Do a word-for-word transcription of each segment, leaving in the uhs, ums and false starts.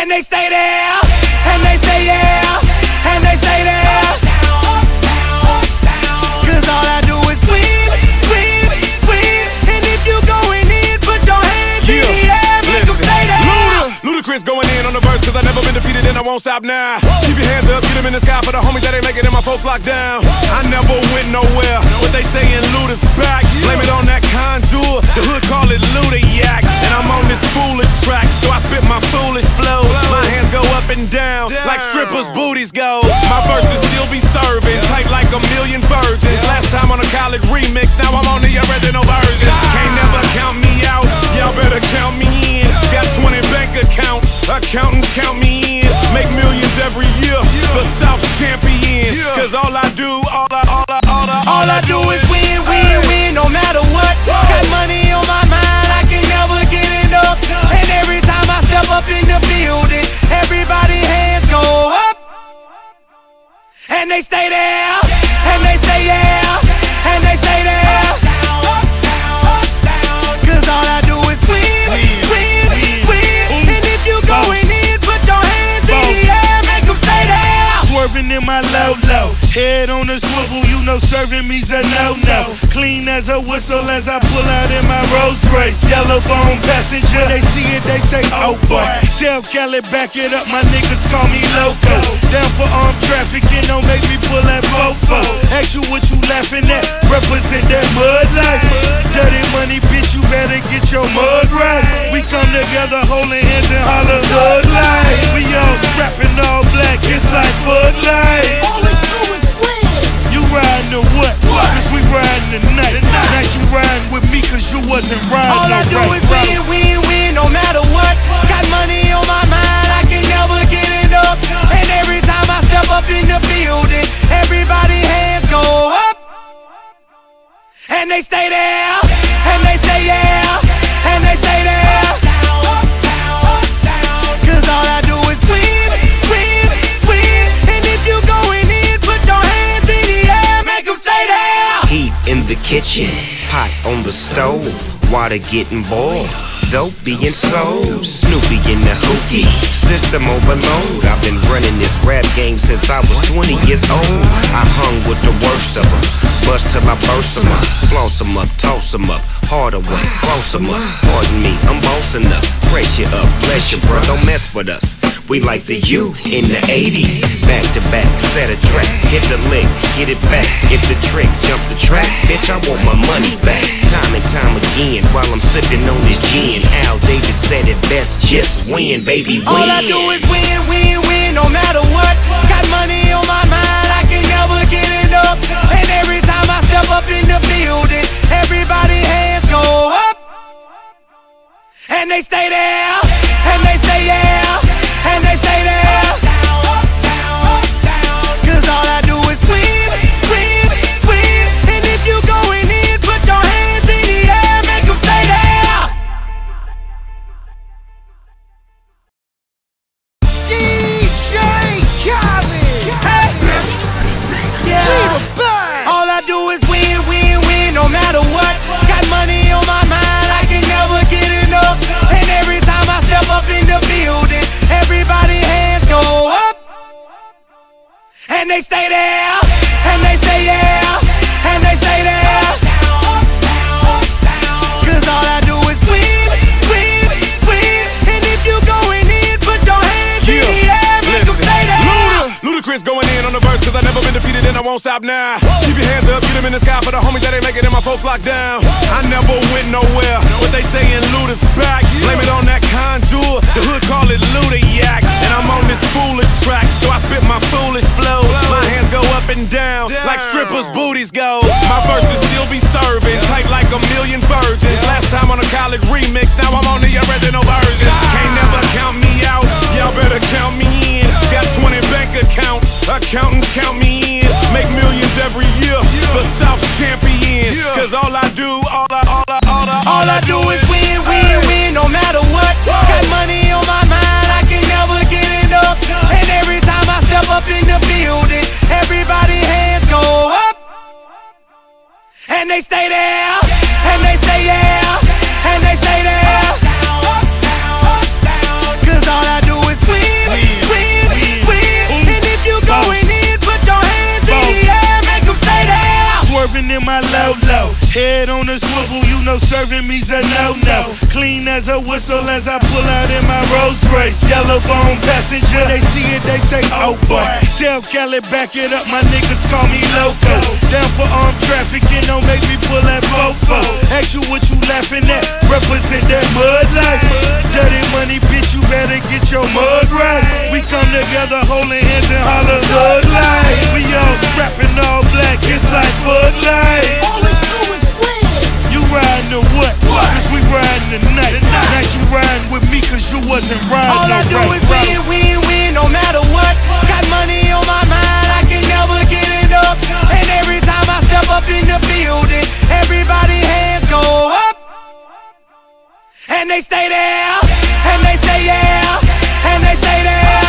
And they stay there, and they say yeah, and they stay there. Cause all I do is win, win, win. And if you going in, put your hands in the air, make them stay there. Luda, Ludacris going in on the verse, cause I never been defeated and I won't stop now. Keep your hands up, get them in the sky for the homies that ain't making it, my folks locked down. I never went nowhere, but they saying Luda's back. Blame it on that contour, the hood call it Luda Yak. And I'm on this foolish track, so I spit my foolish flow. My hands go up and down, like strippers' booties go. My verses still be serving, tight like a million virgins. Last time on a college remix, now I'm on the original version. Can't never count me out, y'all better count me in. Got twenty bank accounts, accountants count me in. Make millions every year, the South's champion. Cause all I do, all I, all I, all I, all I do is win, win, win, no matter what. Got money on my mind, I can never get it up. And every time I step up in the building, everybody hands go up. And they stay there, and they say yeah, and they stay there. Cause all I do is win, win, win. And if you going in, put your hands in the air, make them stay there. Swerving in my low-low, head on the swivel, you know serving me's a no-no. Clean as a whistle as I pull out in my Rolls Royce. Yellow bone passenger, they see it, they say, oh boy. Tell Kelly, back it up, my niggas call me loco. Down for armed trafficking, don't make me pull that fofo. Ask you what you laughing at, represent that mud life. Dirty money, bitch, you better get your mud right. We come together holding hands and holler hood life. We all strapping all black, it's like Bud Light. All we do is win. You riding or what? Cause we riding tonight. Now you riding with me cause you wasn't riding. All I do right, is win, win, win, no matter what. Got money on my mind, I can never get it up. And every time I step up in the building, everybody hands go up. And they stay there, and they say yeah, and they stay there. Cause all I do is win, win, win. And if you going in, put your hands in the air, make them stay there. Heat in the kitchen, pot on the stove, water getting boiled, dope being sold, Snoopy in the hookie, system overload. I've been running this rap game since I was twenty years old. I hung with the worst of them, bust till I burst them up, floss them up, toss them up, harder way, close them up. Pardon me, I'm bossing up, pressure up, bless you bro, don't mess with us. We like the U in the eighties, back to back, set a track, hit the lick, get it back, get the trick, jump the track, bitch I want my money back. Time and time again, while I'm sipping on this gin, Al Davis said it best, just win, baby, win. All I do is win, win, win, no matter what. Got money on my mind, I can never get it up. And every time I step up in the building, everybody hands go up. And they stay there, and they say yeah, and they stay there. Cause all I do is win, win, win. And if you going in, put your hands in the air, make them stay there. D J Khaled, hey, yeah. All I do is win, win, win, no matter what. Got money on my mind, I can never get enough. And every time I step up in the building, everybody hands go up. And they stay there, and they say yeah, and they stay there. Cause all I do is win, win, win. And if you going in, put your hands in the air, make them stay there. Ludacris going in on the verse, cause I never been defeated and I won't stop now. Keep your hands up, get them in the sky for the homies that ain't making it, my folks locked down. I never went nowhere, but they saying Luda's back. Blame it on that contour, the hood call it Luda Yak. And I'm on this foolish track, so I spit my foolish flow. My hands go up and down, like strippers' booties go. My verses still be serving, tight like a million virgins. Last time on a college remix, now I'm on the original version. Can't never count me out, y'all better count me in. Got twenty bank accounts, accountants count me in. Make millions every year, the South's champion. Cause all I do, all I, all I, all I, all I do is win, win, win, no matter what. Got money on my mind, I can never get it up. And every time I step up in the building, everybody hands go up. And they stay there, and they say yeah, and they stay there. Cause all I do is win. on a swivel, you know serving me's a no-no. Clean as a whistle as I pull out in my Rolls Royce. Yellow bone passenger, they see it, they say, oh boy. Tell Kelly, back it up, my niggas call me loco. Down for armed trafficking, don't make me pull that fofo. Ask you what you laughing at, represent that mud life. Dirty money, bitch, you better get your mud right. We come together holding hands and holler thug life. We all strapping all black, it's like Bud Light. All we do is win. You riding or what? Cause we riding tonight. Now you riding with me cause you wasn't riding. All I do is win, win, win, no matter what. Got money on my mind, I can never get enough. And every time I step up in the building, everybody hands go up. And they stay there, and they say yeah, and they stay there.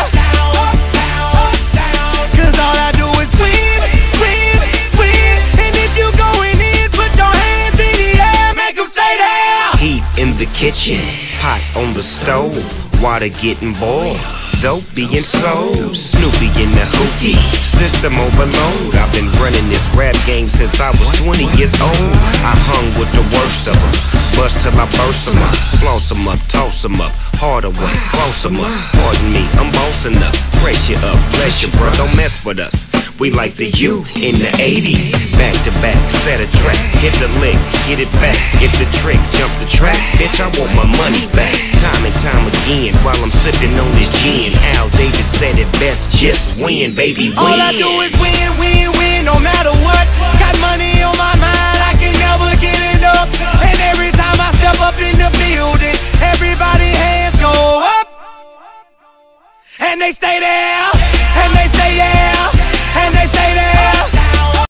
Cause all I do is win, win, win. And if you going in, put your hands in the air, make them stay there. Heat in the kitchen, pot on the stove, water getting boiled, dope being sold, Snoopy in the hookie, system overload. I've been running this rap game since I was twenty years old. I hung with the worst of them, bust till I burst them up, floss them up, toss them up, harder way, close them up. Pardon me, I'm bossing up, brace you up, bless you, bro, don't mess with us. We like the U in the eighties, back to back, set a track, hit the lick, get it back, get the trick, jump the track, bitch, I want my money back. Time and time again, while I'm sipping on this gin, Al Davis said it best, just win, baby, win. All I do is win, win, win, no matter what. Got money on my mind, I can never get enough. And every time I step up in the building, everybody hands go up. And they stay there.